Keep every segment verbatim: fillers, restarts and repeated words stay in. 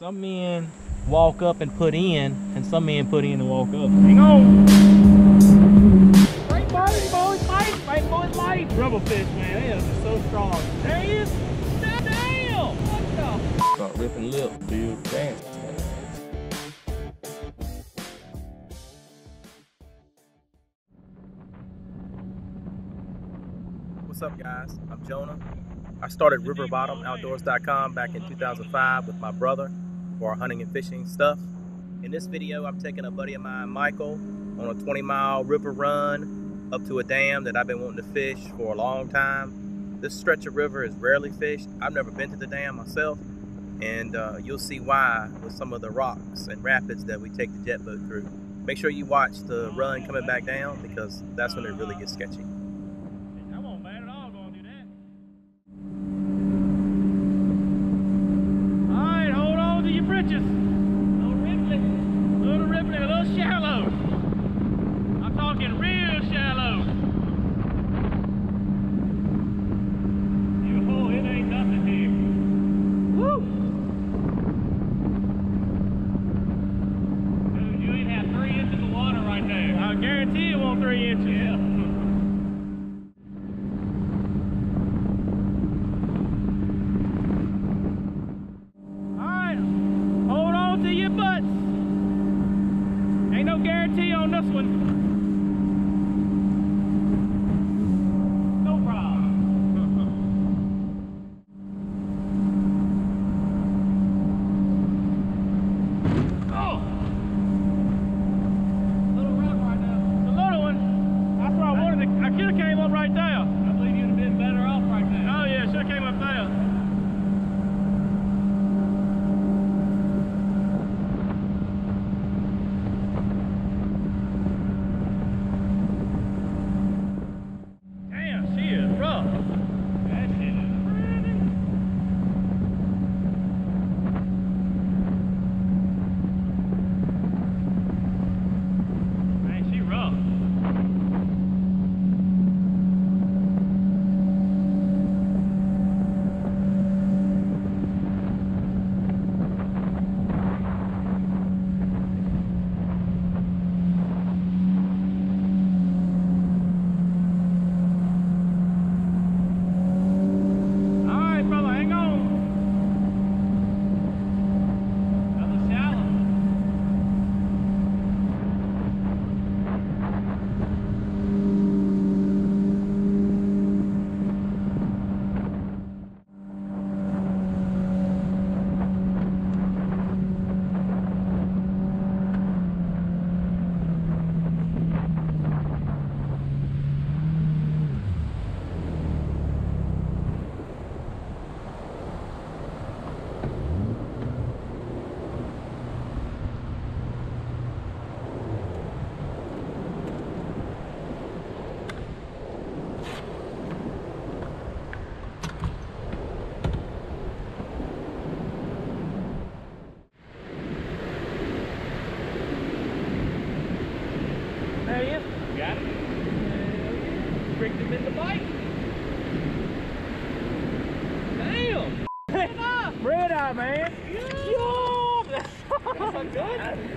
Some men walk up and put in, and some men put in and walk up. Hang on! Great boys, boys, light! Great boys, light! Rubber fish, man, they are just so strong. There he is! Damn! What the? Start ripping lip, dude. Damn. What's up, guys? I'm Jonah. I started river bottom outdoors dot com back in two thousand five with my brother for our hunting and fishing stuff. In this video, I'm taking a buddy of mine, Michael, on a twenty mile river run up to a dam that I've been wanting to fish for a long time. This stretch of river is rarely fished. I've never been to the dam myself, and uh, you'll see why with some of the rocks and rapids that we take the jet boat through. Make sure you watch the run coming back down, because that's when it really gets sketchy. Man. Yo! That's so good.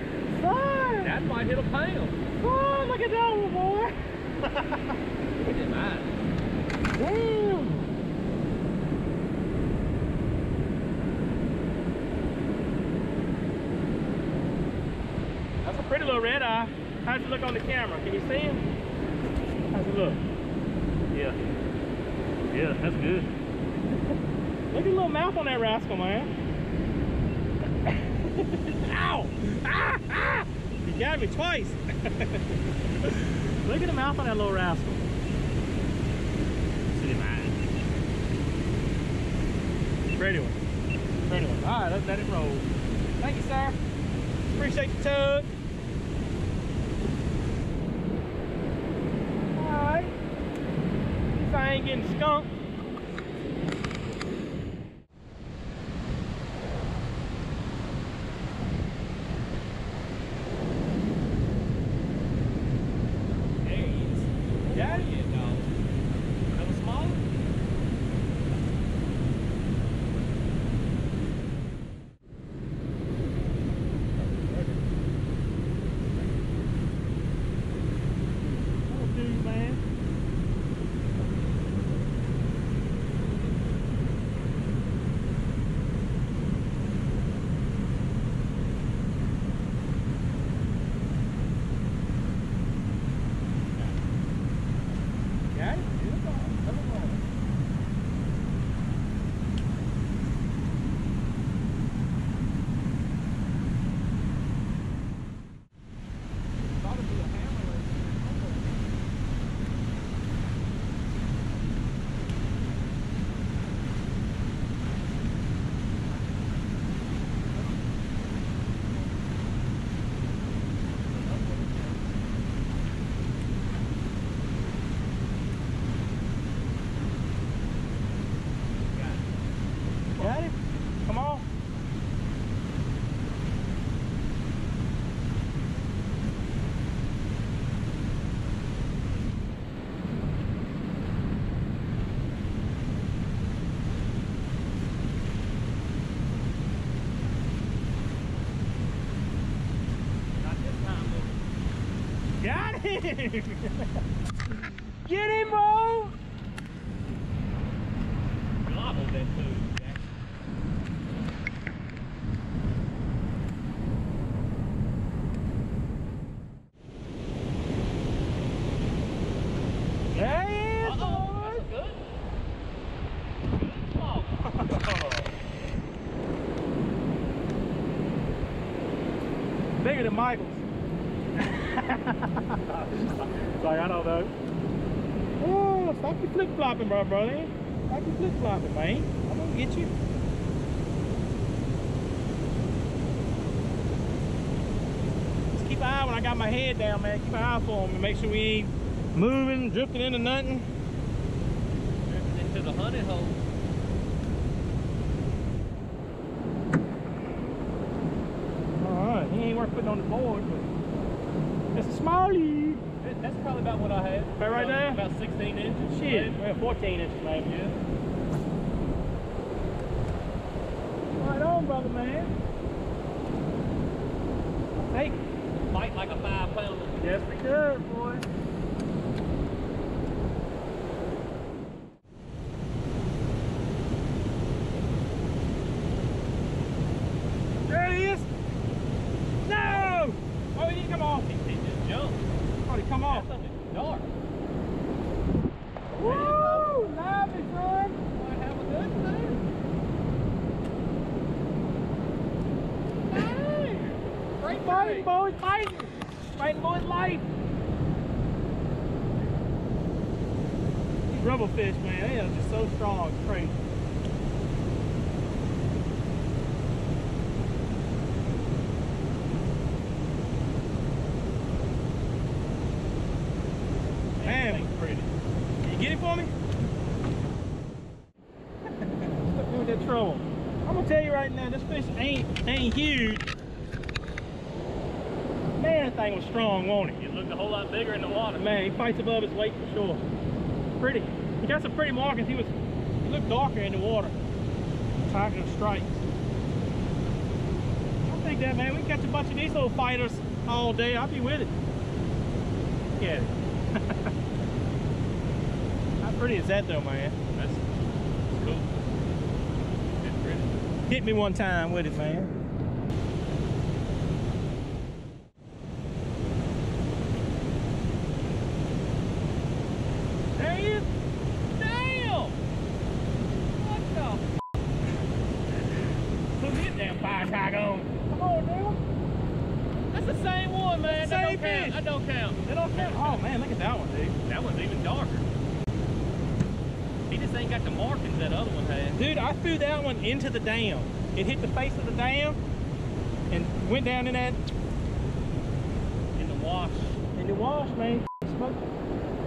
Son! That might hit a pound. Oh, look at that one, boy. Look at that. Damn. That's a pretty little red eye. How's it look on the camera? Can you see him? How's it look? Yeah. Yeah, that's good. Look at the little mouth on that rascal, man. Ow! Ah! Ah! You got me twice. Look at the mouth on that little rascal. Pretty one. Pretty one. Alright, let's let it roll. Thank you, sir. Appreciate the tug. Alright. At least I ain't getting skunked. Get him, bro! Gobble that food, Jack. There he is, uh -oh. Boy. That's good. Good small. Bigger than Michael's. Like, I don't know. Oh, stop your flip flopping, bro, brother. Stop your flip flopping, man. I'm gonna get you. Just keep an eye when I got my head down, man. Keep an eye for him and make sure we ain't moving, drifting into nothing. Drifting into the honey hole. Alright, he ain't worth putting on the board, but that's a Smallie. That's probably about what I had. Right, right there? About sixteen inches. Shit, well, fourteen inches maybe. Yeah. Right on, brother, man. Take it. Fight like a five pounder. Yes, we do, boy. There he is. No! Oh, he didn't come off. He, he just jumped. Oh, he come off. That's something dark. Woo! Lively, son. Might have a good thing. Nice. Great fighting, boys. Fighting. Fighting boys' life. These rubber fish, man, they are just so strong. It's crazy. Man, pretty. Can you get it for me? Stop doing that trouble. I'm gonna tell you right now, this fish ain't ain't huge. Man, that thing was strong, wasn't it? It looked a whole lot bigger in the water. Man, he fights above his weight for sure. Pretty. He got some pretty markings. He was he looked darker in the water. Tiger stripes. I'll take that, man. We can catch a bunch of these little fighters all day. I'll be with it. Look at it. How pretty is that though, man? That's, that's cool. That's pretty. Hit me one time with it, man. There he is. Damn! What the? Put me a damn fire tag on. Come on, dude. That's the same one, man. That don't count. That don't count. That don't count. Oh man, look at that one, dude. That one's even darker. He just ain't got the markings that other one had. Dude, I threw that one into the dam. It hit the face of the dam and went down in that. In the wash. In the wash, man. Smoked it.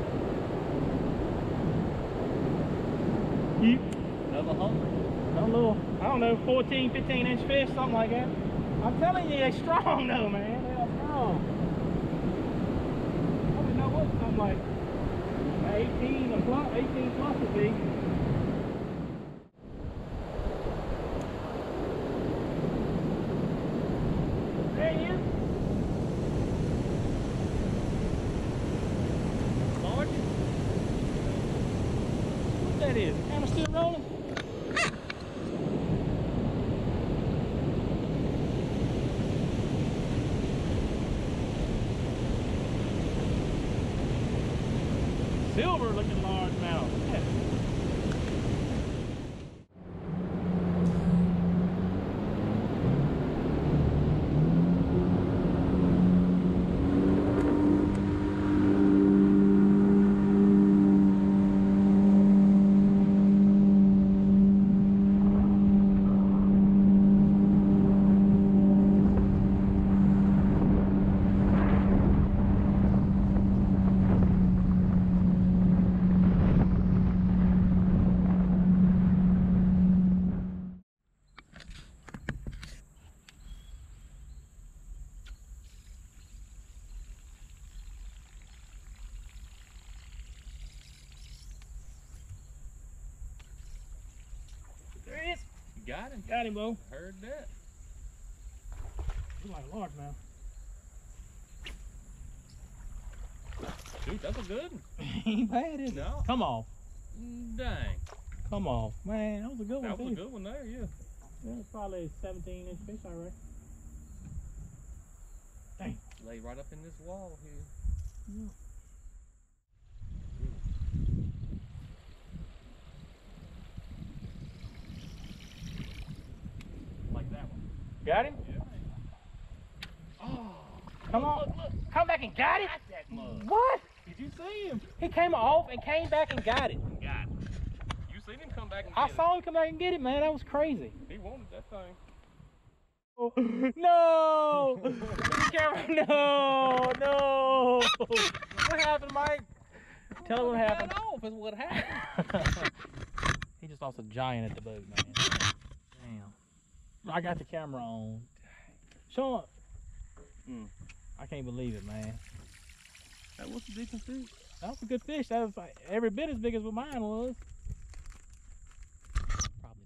Yeet. Another hungry. A little, I don't know, fourteen, fifteen inch fish, something like that. I'm telling you, they're strong though, man. They are strong. I don't know what something like eighteen or plus, eighteen plus would be. There he is. Large. What that is? The camera still rolling? Silver looking large mouth. Yeah. There he is. You got him. Got him, Bo. Heard that. He's like a large now. Dude, that's a good one. Ain't bad, is it? No. Come off. Dang. Come off. Man, that was a good That one, was too. a good one there, yeah. Yeah, it's probably a seventeen inch fish, I reckon. Dang. Lay right up in this wall here. Yeah. Like that one. Got him? Yeah. Oh. Come on. Look, look. Come back and got it? Got that mug. What? Did you see him? He came off and came back and got it. Got it. You seen him come back and I get saw him come back and get it, man. That was crazy. it. He wanted that thing. No! Camera, no! No! What happened, Mike? Tell him what happened. Got off is what happened. He just lost a giant at the boat, man. Damn. I got the camera on. Sean. Mm, I can't believe it, man. That was a decent fish. That was a good fish. That was like every bit as big as what mine was. Probably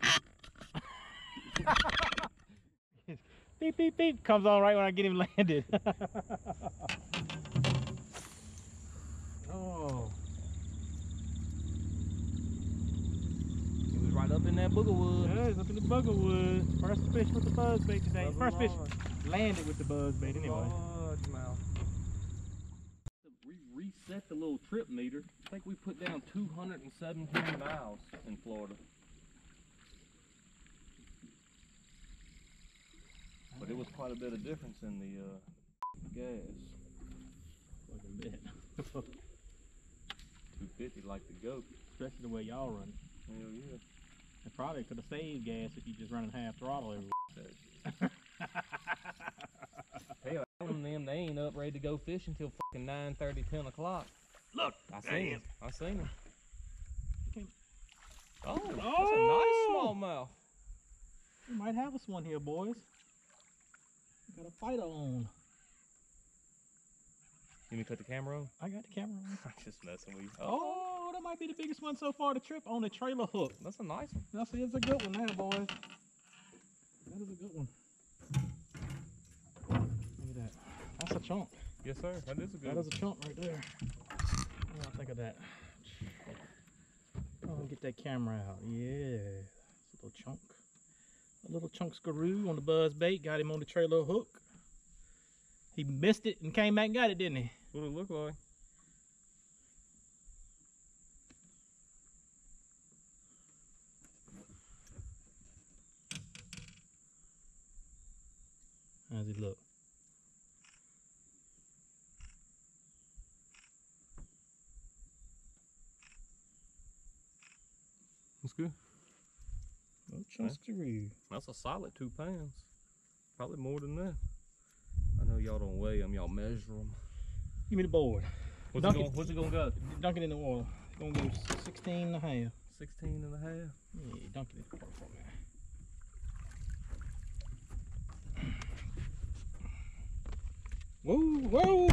not. Beep, beep, beep. Comes on right when I get him landed. Oh. He was right up in that boogerwood. Yeah, it's up in the buggerwood. First fish with the buzz bait today. That's First fish large. landed with the buzz bait anyway. Large mouth. We reset the little trip meter. I think we put down two hundred seventeen miles in Florida. But it was quite a bit of difference in the uh, gas. Quite a bit. two fifty like the goat. Especially the way y'all run. Hell yeah. It probably could have saved gas if you just running half throttle every. Hell, them, them, they ain't up ready to go fishing until fucking nine thirty, ten o'clock. Look, I seen him. I seen him. Okay. Oh, that's Oh! a nice smallmouth. We might have us one here, boys. We got a fighter on. You mean cut the camera on? I got the camera on. I'm just messing with you. Oh, Oh, that might be the biggest one so far the trip on the trailer hook. that's a nice one. That's it's a good one now, boys. That is a good one. Look at that. That's a chunk. Yes, sir. That is a good That one. is a chunk right there. What do I think of that? Oh, get that camera out. Yeah. It's a little chunk. A little chunk screw on the buzz bait. Got him on the trailer hook. He missed it and came back and got it, didn't he? What it look like? How's he look? That's good. No chunk screw. That's a solid two pounds. Probably more than that. I know y'all don't weigh them, y'all measure them. Give me the board. What's Dunk it it. gonna, what's it gonna go? Dunk it in the water. It's gonna go sixteen and a half. sixteen and a half. Yeah, dunk it in the water for me. Whoa, whoa!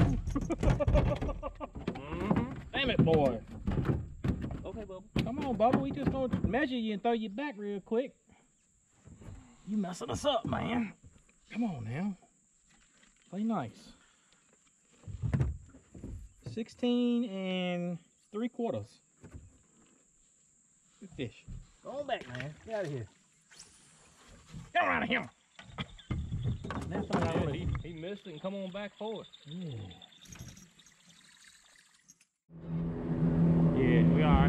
Mm-hmm. Damn it, boy. Okay, Bubba. Come on, Bubba. We just gonna measure you and throw you back real quick. You messing us up, man. Come on now. Play nice. sixteen and three quarters. Good fish. Go on back, man. Get out of here. Get out of here. That's all I Yeah, really- he, he missed it and come on back for it. Yeah. Yeah, we are.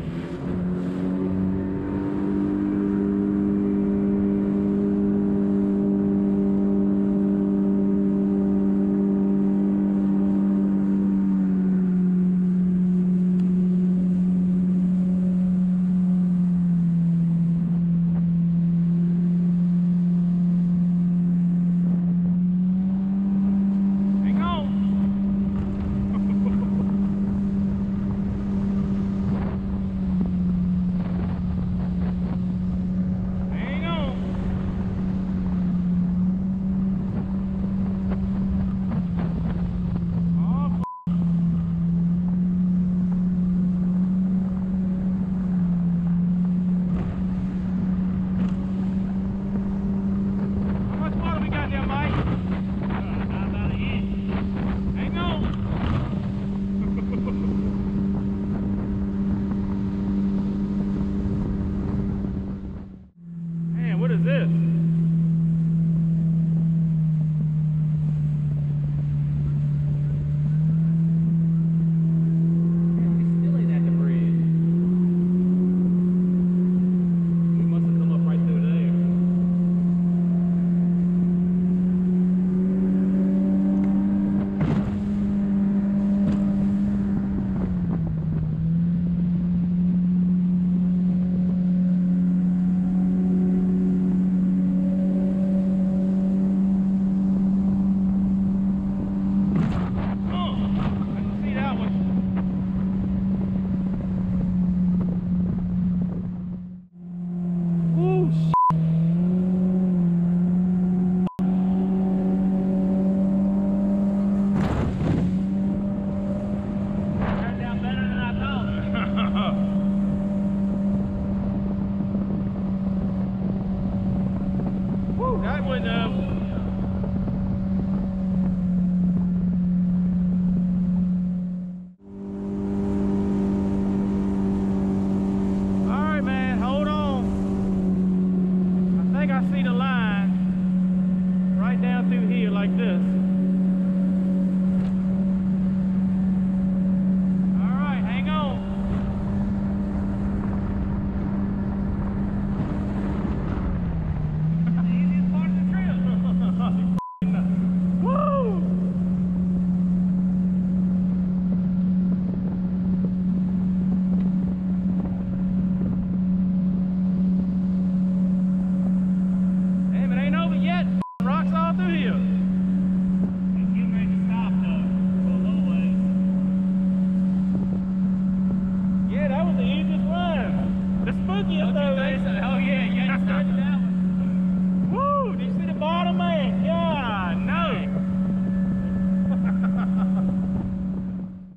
go.